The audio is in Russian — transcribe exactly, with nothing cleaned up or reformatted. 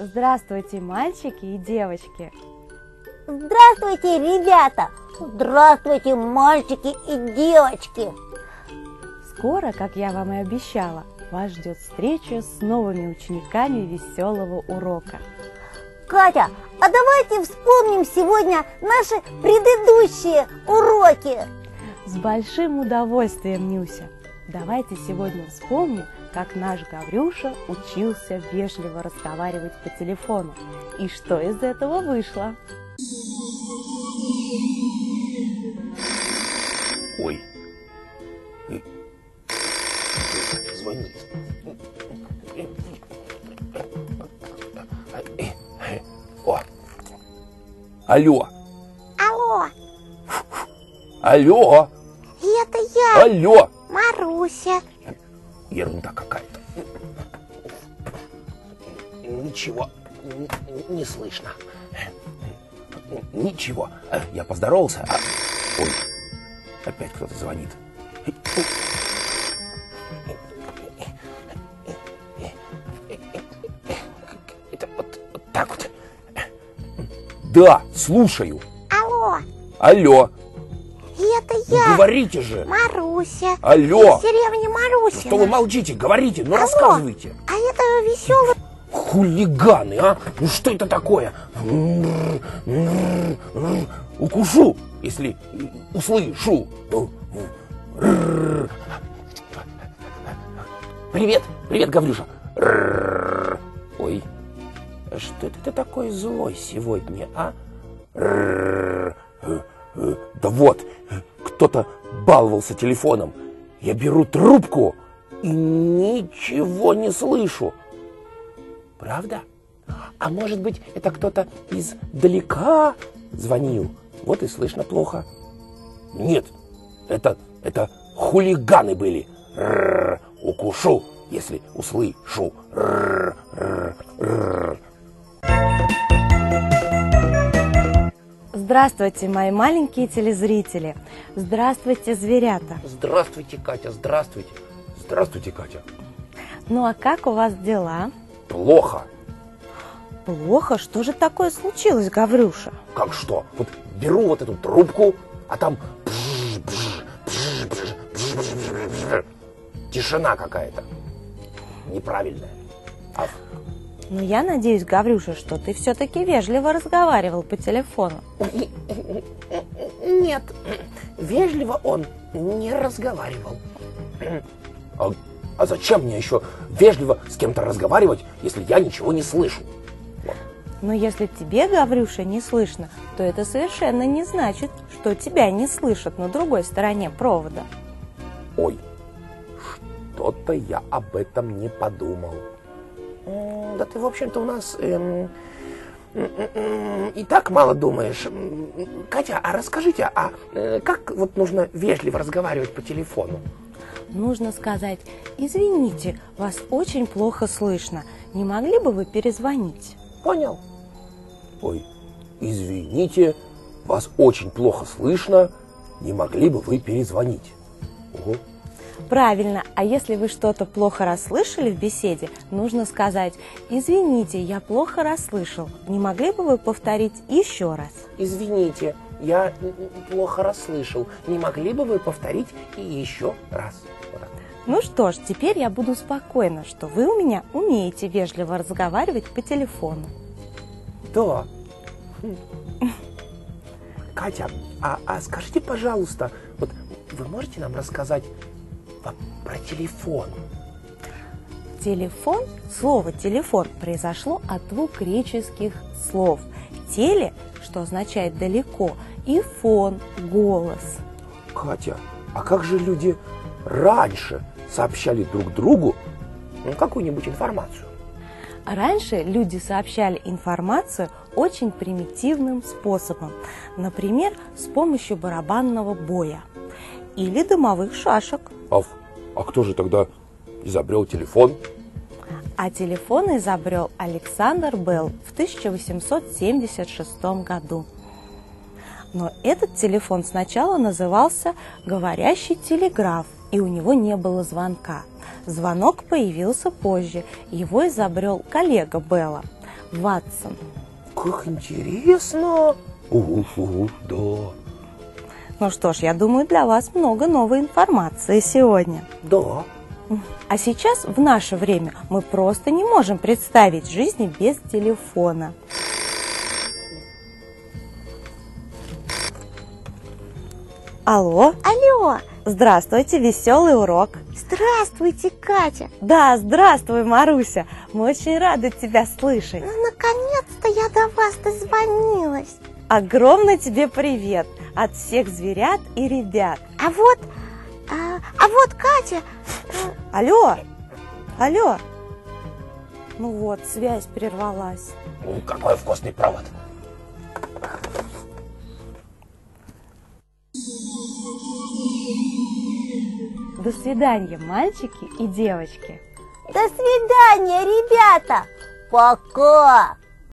Здравствуйте, мальчики и девочки! Здравствуйте, ребята! Здравствуйте, мальчики и девочки! Скоро, как я вам и обещала, вас ждет встреча с новыми учениками веселого урока. Катя, а давайте вспомним сегодня наши предыдущие уроки. С большим удовольствием, Нюся. Давайте сегодня вспомним, как наш Гаврюша учился вежливо разговаривать по телефону. И что из этого вышло? Ой. Звонит. О. Алло. Алло. Алло. Это я. Алло. Маруся. Ерунда какая-то. Ничего не слышно. Ничего. Я поздоровался. А... Ой, опять кто-то звонит. Это вот, вот так вот. Да, слушаю. Алло. Алло. Это я. Говорите же. Маруся. Алло. Из деревни Марусина. Что вы молчите? Говорите, ну Алло. рассказывайте. А это веселый... Хулиганы, а? Ну что это такое? Укушу, если услышу. Привет, привет, Гаврюша. Ой, что это ты такой злой сегодня, а? Да вот, кто-то баловался телефоном. Я беру трубку и ничего не слышу. Правда? А может быть, это кто-то издалека звонил? Вот и слышно плохо. Нет, это, это хулиганы были. Р-р-р, укушу, если услышу. Р-р-р-р. Здравствуйте, мои маленькие телезрители! Здравствуйте, зверята! Здравствуйте, Катя, здравствуйте. Здравствуйте, Катя. Ну а как у вас дела? Плохо. Плохо? Что же такое случилось, Гаврюша? Как что? Вот беру вот эту трубку, а там тишина какая-то. Неправильная. А... Ну, я надеюсь, Гаврюша, что ты все-таки вежливо разговаривал по телефону. Нет, вежливо он не разговаривал. А, а зачем мне еще вежливо с кем-то разговаривать, если я ничего не слышу? Вот. Но если тебе, Гаврюша, не слышно, то это совершенно не значит, что тебя не слышат на другой стороне провода. Ой, что-то я об этом не подумал. Да ты, в общем-то, у нас эм, и так мало думаешь. Катя, а расскажите, а э, как вот нужно вежливо разговаривать по телефону? Нужно сказать: извините, вас очень плохо слышно. Не могли бы вы перезвонить? Понял. Ой, извините, вас очень плохо слышно. Не могли бы вы перезвонить? Угу. Правильно. А если вы что-то плохо расслышали в беседе, нужно сказать: извините, я плохо расслышал. Не могли бы вы повторить еще раз? Извините, я плохо расслышал. Не могли бы вы повторить и еще раз? Вот так. Ну что ж, теперь я буду спокойна, что вы у меня умеете вежливо разговаривать по телефону. Да. Катя, а, а скажите, пожалуйста, вот вы можете нам рассказать про телефон? Телефон, слово телефон произошло от двух греческих слов. Теле, что означает далеко, и фон, голос. Катя, а как же люди раньше сообщали друг другу ну, какую-нибудь информацию? Раньше люди сообщали информацию очень примитивным способом. Например, с помощью барабанного боя или дымовых шашек. А, а кто же тогда изобрел телефон? А телефон изобрел Александр Белл в тысяча восемьсот семьдесят шестом году. Но этот телефон сначала назывался «говорящий телеграф», и у него не было звонка. Звонок появился позже, его изобрел коллега Белла. Ватсон. Как интересно. Угу, угу, да. Ну что ж, я думаю, для вас много новой информации сегодня. Да. А сейчас, в наше время, мы просто не можем представить жизни без телефона. Алло, Алло, здравствуйте, веселый урок. здравствуйте, Катя. Да, здравствуй, Маруся. Мы очень рады тебя слышать. Ну, наконец-то я до вас дозвонилась. Огромный тебе привет от всех зверят и ребят. А вот, а, а вот Катя. Алло, алло. Ну вот, связь прервалась. Ну, какой вкусный провод. До свидания, мальчики и девочки. До свидания, ребята. Пока.